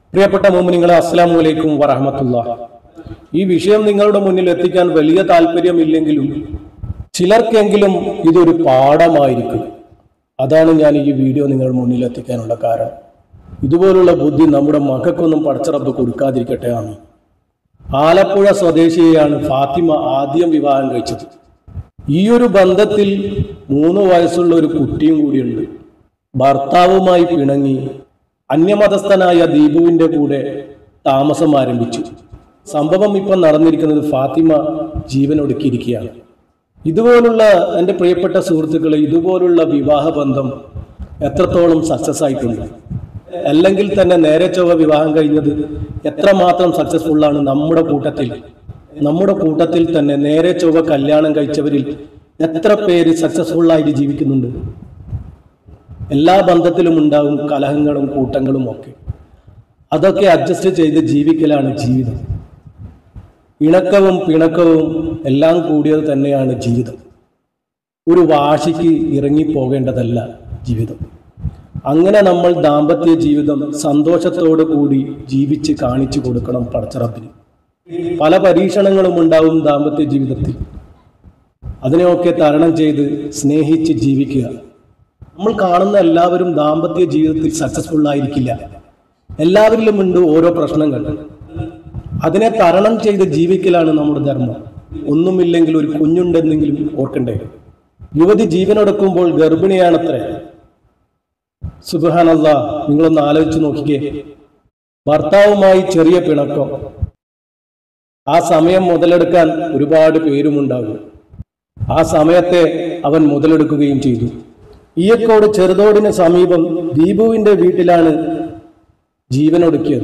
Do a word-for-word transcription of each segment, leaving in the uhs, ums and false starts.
പ്രിയപ്പെട്ട മുഅ്മിനീങ്ങളെ, അസ്സലാമു അലൈക്കും വറഹ്മത്തുള്ളാഹി. ഈ വിഷയം നിങ്ങളുടെ മുന്നിൽ എത്തിക്കാൻ വലിയ താല്പര്യമില്ലെങ്കിലും ചിലർക്കെങ്കിലും ഇതൊരു പാഠമായിരിക്കും. അതാണ് ഞാൻ ഈ വീഡിയോ നിങ്ങളുടെ മുന്നിൽ എത്തിക്കാനുള്ള കാരണം. ഇതുപോലുള്ള ബുദ്ധി നമ്മുടെ മക്കൾക്കൊന്നും പടച്ച റബ്ബ് കൊടുക്കാതിരിക്കട്ടെ. ആണ് ആലപ്പുഴ സ്വദേശിയെയാണ് ഫാത്തിമ ആദ്യം വിവാഹം കഴിച്ചത്. ഈ ഒരു ബന്ധത്തിൽ മൂന്ന് വയസ്സുള്ള ഒരു കുട്ടിയും കൂടിയുണ്ട്. ഭർത്താവുമായി പിണങ്ങി അന്യമതസ്ഥനായ ദീപുവിൻ്റെ കൂടെ താമസം ആരംഭിച്ചു. സംഭവം ഇപ്പം നടന്നിരിക്കുന്നത് ഫാത്തിമ ജീവനൊടുക്കിയിരിക്കുകയാണ്. ഇതുപോലുള്ള എൻ്റെ പ്രിയപ്പെട്ട സുഹൃത്തുക്കളെ, ഇതുപോലുള്ള വിവാഹ ബന്ധം എത്രത്തോളം സക്സസ് ആയിട്ടുണ്ട്, അല്ലെങ്കിൽ തന്നെ നേരെ ചൊവ്വ വിവാഹം കഴിഞ്ഞത് എത്രമാത്രം സക്സസ്ഫുള്ളാണ് നമ്മുടെ കൂട്ടത്തിൽ നമ്മുടെ കൂട്ടത്തിൽ തന്നെ നേരെ ചൊവ്വ കല്യാണം കഴിച്ചവരിൽ എത്ര പേര് സക്സസ്ഫുള്ളായിട്ട് ജീവിക്കുന്നുണ്ട്. എല്ലാ ബന്ധത്തിലും ഉണ്ടാവും കലഹങ്ങളും കൂട്ടങ്ങളും ഒക്കെ. അതൊക്കെ അഡ്ജസ്റ്റ് ചെയ്ത് ജീവിക്കലാണ് ജീവിതം. ഇണക്കവും പിണക്കവും എല്ലാം കൂടിയത് തന്നെയാണ് ജീവിതം. ഒരു വാശിക്ക് ഇറങ്ങിപ്പോകേണ്ടതല്ല ജീവിതം. അങ്ങനെ നമ്മൾ ദാമ്പത്യ ജീവിതം സന്തോഷത്തോടു കൂടി ജീവിച്ച് കാണിച്ചു കൊടുക്കണം പടച്ച റബ്ബിന്. പല പരീക്ഷണങ്ങളും ഉണ്ടാവും ദാമ്പത്യ ജീവിതത്തിൽ. അതിനെയൊക്കെ തരണം ചെയ്ത് സ്നേഹിച്ച് ജീവിക്കുക. നമ്മൾ കാണുന്ന എല്ലാവരും ദാമ്പത്യ ജീവിതത്തിൽ സക്സസ്ഫുൾ ആയിരിക്കില്ല. എല്ലാവരിലും ഉണ്ട് ഓരോ പ്രശ്നങ്ങൾ. അതിനെ തരണം ചെയ്ത് ജീവിക്കലാണ് നമ്മുടെ ധർമ്മം. ഒന്നുമില്ലെങ്കിൽ ഒരു കുഞ്ഞുണ്ടെന്നെങ്കിലും ഓർക്കണ്ടേ. യുവതി ജീവനൊടുക്കുമ്പോൾ ഗർഭിണിയാണത്രേ. സുബ്ഹാനല്ലാഹ്, നിങ്ങളൊന്ന് ആലോചിച്ച് നോക്കിക്കേ. ഭർത്താവുമായി ചെറിയ പിണക്കം. ആ സമയം മുതലെടുക്കാൻ ഒരുപാട് പേരുമുണ്ടാകും. ആ സമയത്തെ അവൻ മുതലെടുക്കുകയും ചെയ്തു. ഈയക്കോട് ചെറുതോടിന് സമീപം ദീപുവിന്റെ വീട്ടിലാണ് ജീവനൊടുക്കിയത്.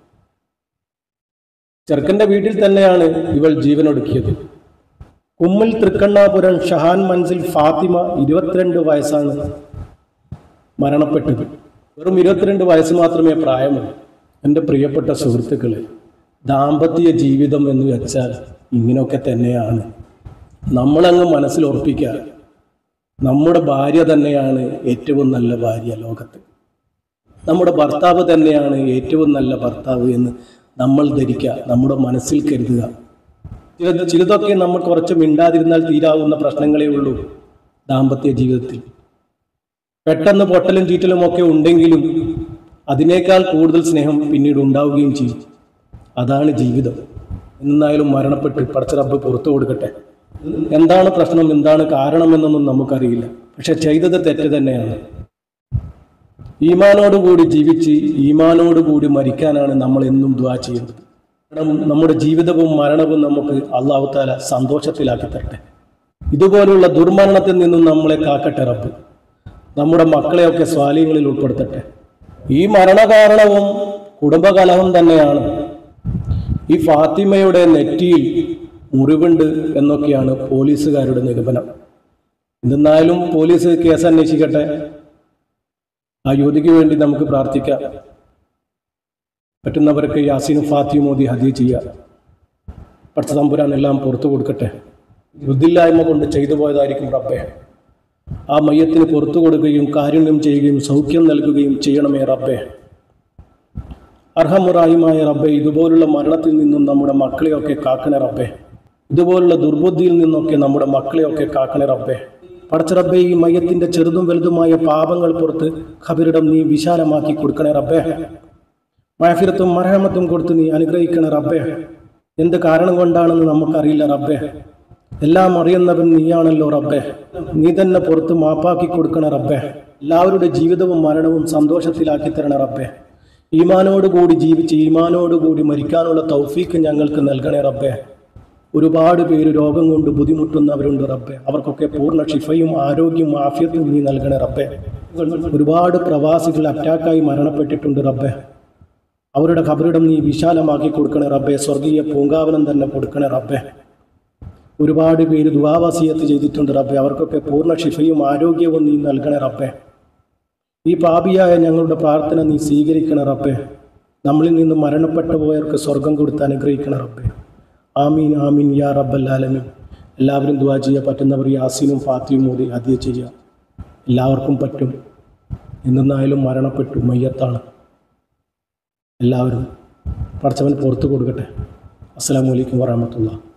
ചെറുക്കന്റെ വീട്ടിൽ തന്നെയാണ് ഇവൾ ജീവനൊടുക്കിയത്. കുമ്മിൽ തൃക്കണ്ണാപുരം ഷഹാൻ മൻസിൽ ഫാത്തിമ ഇരുപത്തിരണ്ട് വയസ്സാണ് മരണപ്പെട്ടത്. വെറും ഇരുപത്തിരണ്ട് വയസ്സ് മാത്രമേ പ്രായമുള്ളൂ. എൻ്റെ പ്രിയപ്പെട്ട സുഹൃത്തുക്കളെ, ദാമ്പത്യ ജീവിതം എന്ന് വെച്ചാൽ ഇങ്ങനെയൊക്കെ തന്നെയാണ്. നമ്മളങ്ങ് മനസ്സിൽ ഉറപ്പിക്കുക, നമ്മുടെ ഭാര്യ തന്നെയാണ് ഏറ്റവും നല്ല ഭാര്യ ലോകത്ത്. നമ്മുടെ ഭർത്താവ് തന്നെയാണ് ഏറ്റവും നല്ല ഭർത്താവ് എന്ന് നമ്മൾ ധരിക്കുക, നമ്മുടെ മനസ്സിൽ കരുതുക. ചിലത് ചിലതൊക്കെ നമ്മൾ കുറച്ച് മിണ്ടാതിരുന്നാൽ തീരാവുന്ന പ്രശ്നങ്ങളേ ഉള്ളൂ ദാമ്പത്യ ജീവിതത്തിൽ. പെട്ടെന്ന് പൊട്ടലും ചീറ്റലും ഒക്കെ ഉണ്ടെങ്കിലും അതിനേക്കാൾ കൂടുതൽ സ്നേഹം പിന്നീട് ഉണ്ടാവുകയും ചെയ്യും. അതാണ് ജീവിതം. എന്നായാലും മരണപ്പെട്ട് പടച്ച റബ്ബ് പുറത്തു കൊടുക്കട്ടെ. എന്താണ് പ്രശ്നം, എന്താണ് കാരണമെന്നൊന്നും നമുക്കറിയില്ല. പക്ഷെ ചെയ്തത് തെറ്റ് തന്നെയാണ്. ഈമാനോടുകൂടി ജീവിച്ച് ഈമാനോടുകൂടി മരിക്കാനാണ് നമ്മൾ എന്നും ദുആ ചെയ്യുന്നത്. നമ്മുടെ ജീവിതവും മരണവും നമുക്ക് അല്ലാഹു തആല സന്തോഷത്തിലാക്കി തരട്ടെ. ഇതുപോലുള്ള ദുർമരണത്തിൽ നിന്നും നമ്മളെ കാക്കട്ടെ റബ്ബ്. നമ്മുടെ മക്കളെയൊക്കെ സ്വാലിഹ്യങ്ങളിൽ ഉൾപ്പെടുത്തട്ടെ. ഈ മരണകാരണവും കുടുംബകലഹം തന്നെയാണ്. ഈ ഫാത്തിമയുടെ നെറ്റിയിൽ മുറിവുണ്ട് എന്നൊക്കെയാണ് പോലീസുകാരുടെ നിഗമനം. എന്തെന്നായാലും പോലീസ് കേസ് അന്വേഷിക്കട്ടെ. ആ യുവതിക്ക് വേണ്ടി നമുക്ക് പ്രാർത്ഥിക്കാം. പറ്റുന്നവർക്ക് യാസീനും ഫാത്തിയും മോദി ഹദിയ ചെയ്യുക. പടച്ച തമ്പുരാൻ എല്ലാം പുറത്തു കൊടുക്കട്ടെ. ബുദ്ധില്ലായ്മ കൊണ്ട് ചെയ്തു പോയതായിരിക്കും റബ്ബേ. ആ മയ്യത്തിന് പുറത്തു കൊടുക്കുകയും കാരുണ്യം ചെയ്യുകയും സൗഖ്യം നൽകുകയും ചെയ്യണമേ റബ്ബേ. അർഹമുറാഹിമായ റബ്ബേ, ഇതുപോലുള്ള മരണത്തിൽ നിന്നും നമ്മുടെ മക്കളെയൊക്കെ കാക്കണേ റബ്ബേ. ഇതുപോലുള്ള ദുർബുദ്ധിയിൽ നിന്നൊക്കെ നമ്മുടെ മക്കളെയൊക്കെ കാക്കണേ റബ്ബേ. പടച്ച റബ്ബേ, ഈ മയ്യത്തിന്റെ ചെറുതും വലുതുമായ പാപങ്ങൾ പുറത്ത് ഖബറിടം നീ വിശാലമാക്കി കൊടുക്കണേ റബ്ബേ. മഅഫിറത്തും മർഹമത്തും കൊടുത്ത് നീ അനുഗ്രഹിക്കണേ റബ്ബേ. എന്ത് കാരണം കൊണ്ടാണെന്ന് നമുക്കറിയില്ല റബ്ബേ. എല്ലാം അറിയുന്നവൻ നീയാണല്ലോ റബ്ബേ. നീ തന്നെ പുറത്ത് മാപ്പാക്കി കൊടുക്കണേ റബ്ബേ. എല്ലാവരുടെ ജീവിതവും മരണവും സന്തോഷത്തിലാക്കി തരണേ റബ്ബേ. ഈമാനോടുകൂടി ജീവിച്ച് ഈമാനോടുകൂടി മരിക്കാനുള്ള തൗഫീക്ക് ഞങ്ങൾക്ക് നൽകണേ റബ്ബേ. ഒരുപാട് പേര് രോഗം കൊണ്ട് ബുദ്ധിമുട്ടുന്നവരുണ്ട് റബ്ബേ. അവർക്കൊക്കെ പൂർണ്ണ ഷിഫയും ആരോഗ്യവും ആഫിയത്തും നീ നൽകണേ റബ്ബേ. ഒരുപാട് പ്രവാസികൾ അറ്റാക്കായി മരണപ്പെട്ടിട്ടുണ്ട് റബ്ബേ. അവരുടെ ഖബറിടം നീ വിശാലമാക്കി കൊടുക്കണേ റബ്ബേ. സ്വർഗീയ പൂങ്കാവനം തന്നെ കൊടുക്കണേ റബ്ബേ. ഒരുപാട് പേര് ദുആ വസിയത്ത് ചെയ്തിട്ടുണ്ട് റബ്ബേ. അവർക്കൊക്കെ പൂർണ്ണ ഷിഫയും ആരോഗ്യവും നീ നൽകണേ റബ്ബേ. ഈ പാപിയായ ഞങ്ങളുടെ പ്രാർത്ഥന നീ സ്വീകരിക്കണേ റബ്ബേ. നമ്മളിൽ നിന്ന് മരണപ്പെട്ടു പോയവർക്ക് സ്വർഗം കൊടുത്ത് അനുഗ്രഹിക്കണേ റബ്ബേ. ആമീൻ ആമീൻ യാ റബ്ബൽ ആലമീൻ. എല്ലാവരും ദുആ ചെയ്യുക. പറ്റുന്നവർ യാസീനും ഫാത്തിയും മോദി ഹദിയ ചെയ്യുക. എല്ലാവർക്കും പറ്റും. എന്തെന്നായാലും മരണപ്പെട്ടു, മയ്യത്താണ്. എല്ലാവരും പടച്ചവൻ പുറത്തു കൊടുക്കട്ടെ. അസ്സലാമു അലൈക്കും വറഹ്മത്തുള്ളാഹി.